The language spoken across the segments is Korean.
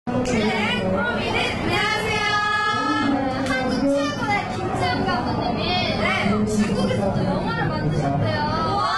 네, 그럼 이제 안녕하세요. 한국 최고의 김채영 감독님이 중국에서 또 영화를 만드셨대요. 와!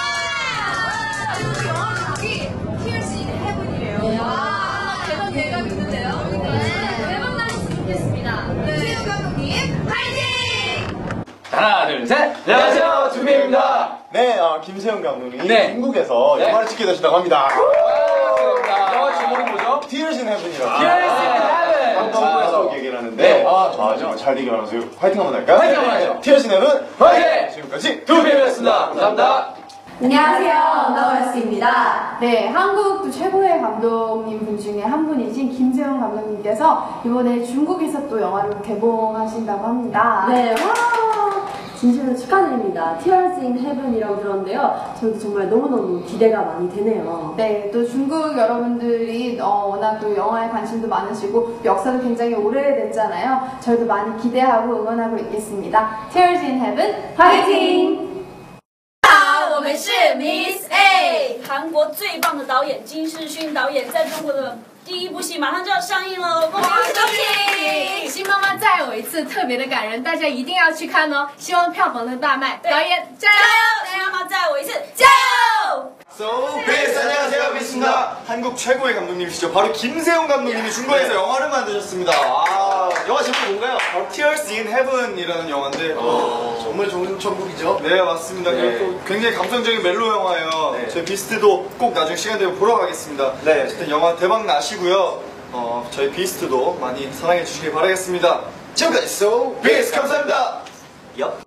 그 영화 제목이 Tears in Heaven이래요. 와! 대박 예감 있는데요? 네, 대박 나셨으면 좋겠습니다. 채영 감독님, 파이팅! 하나, 둘, 셋! 안녕하세요, 준비입니다. 네, 김세형 감독님이 네. 중국에서 네. 영화를 찍게 되셨다고 합니다. 영화 제목이 뭐죠? Tears in Heaven이라고. Tears in Heaven. 한국에서 얘기를 하는데, 네. 좀 잘 되길 바라면서 화이팅 한번 할까요? 화이팅 한번 하죠. Tears in Heaven, 화이팅! 지금까지 두비였습니다. 감사합니다. 안녕하세요, 나월스입니다. 네, 한국 최고의 감독님 분 중에 한 분이신 김세형 감독님께서 이번에 중국에서 또 영화를 개봉하신다고 합니다. 네, 와! 진심으로 축하드립니다. Tears in Heaven이라고 들었는데요. 저도 정말 너무너무 기대가 많이 되네요. 네, 또 중국 여러분들이 워낙 또 영화에 관심도 많으시고 역사도 굉장히 오래됐잖아요. 저희도 많이 기대하고 응원하고 있겠습니다. Tears in Heaven, 화이팅! 我们是 Miss A， 韩国最棒的导演金世勋导演在中国的第一部戏马上就要上映了，恭喜恭喜！ 新妈妈再有一次特别的感人，大家一定要去看哦！希望票房能大卖，导演加油！ 新妈妈再我一次加油！ So, 비스 안녕하세요, 비스입니다. 한국 최고의 감독님이시죠. 바로 김세형 감독님이 중국에서 영화를 만드셨습니다. 영화 제목이 뭔가요? 바로 Tears in Heaven이라는 영화인데 정말 좋은 천국이죠. 네, 맞습니다. 네. 또 굉장히 감성적인 멜로 영화예요. 네. 저희 비스트도 꼭 나중에 시간 되면 보러 가겠습니다. 네, 어쨌든 영화 대박 나시고요. 저희 비스트도 많이 사랑해 주시길 바라겠습니다. 지금까지 So, 비스 감사합니다.